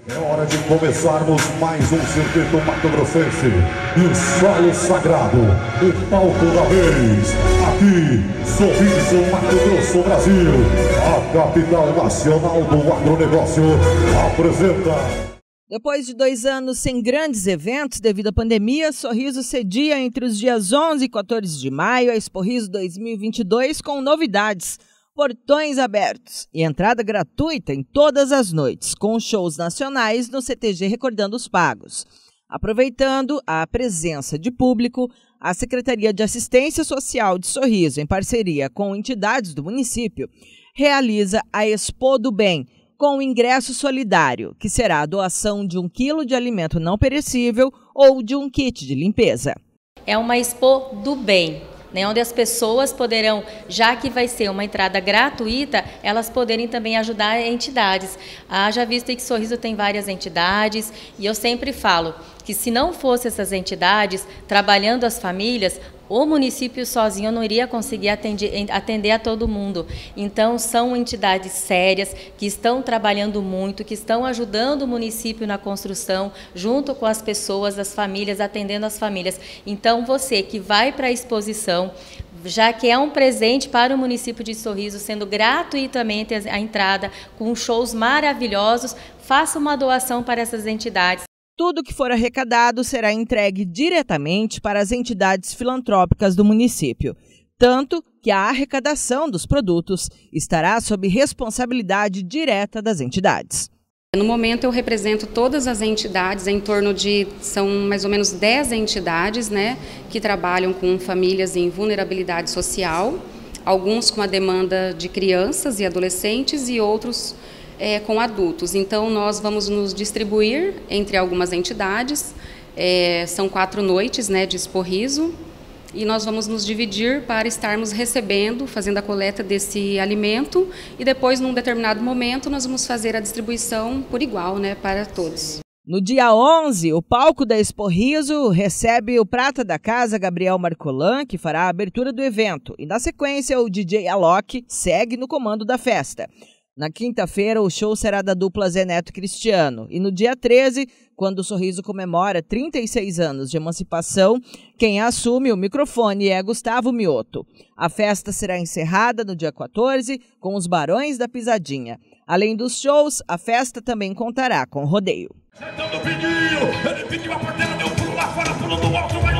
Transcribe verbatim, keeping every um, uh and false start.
É hora de começarmos mais um circuito mato-grossense. E o solo sagrado, o palco da vez. Aqui, Sorriso, Mato Grosso, Brasil. A capital nacional do agronegócio apresenta... Depois de dois anos sem grandes eventos devido à pandemia, Sorriso cedia entre os dias onze e quatorze de maio a Exporriso dois mil e vinte e dois com novidades. Portões abertos e entrada gratuita em todas as noites, com shows nacionais no C T G Recordando os Pagos. Aproveitando a presença de público, a Secretaria de Assistência Social de Sorriso, em parceria com entidades do município, realiza a Expo do Bem, com o ingresso solidário, que será a doação de um quilo de alimento não perecível ou de um kit de limpeza. É uma Expo do Bem, né, onde as pessoas poderão, já que vai ser uma entrada gratuita, elas poderem também ajudar entidades. Ah, já visto que Sorriso tem várias entidades e eu sempre falo que se não fosse essas entidades trabalhando as famílias, o município sozinho não iria conseguir atender, atender a todo mundo. Então, são entidades sérias, que estão trabalhando muito, que estão ajudando o município na construção, junto com as pessoas, as famílias, atendendo as famílias. Então, você que vai para a exposição, já que é um presente para o município de Sorriso, sendo gratuitamente a entrada, com shows maravilhosos, faça uma doação para essas entidades. Tudo que for arrecadado será entregue diretamente para as entidades filantrópicas do município, tanto que a arrecadação dos produtos estará sob responsabilidade direta das entidades. No momento eu represento todas as entidades, em torno de, são mais ou menos dez entidades, né, que trabalham com famílias em vulnerabilidade social, alguns com a demanda de crianças e adolescentes e outros É, com adultos. Então, nós vamos nos distribuir entre algumas entidades, é, são quatro noites, né, de Exporriso, e nós vamos nos dividir para estarmos recebendo, fazendo a coleta desse alimento, e depois, num determinado momento, nós vamos fazer a distribuição por igual, né, para todos. No dia onze, o palco da Exporriso recebe o prata da casa Gabriel Marcolan, que fará a abertura do evento, e na sequência o D J Alok segue no comando da festa. Na quinta-feira, o show será da dupla Zé Neto e Cristiano. E no dia treze, quando o Sorriso comemora trinta e seis anos de emancipação, quem assume o microfone é Gustavo Mioto. A festa será encerrada no dia quatorze, com os Barões da Pisadinha. Além dos shows, a festa também contará com rodeio. Ele pediu a porteira, deu pulo lá fora, pulando alto, vai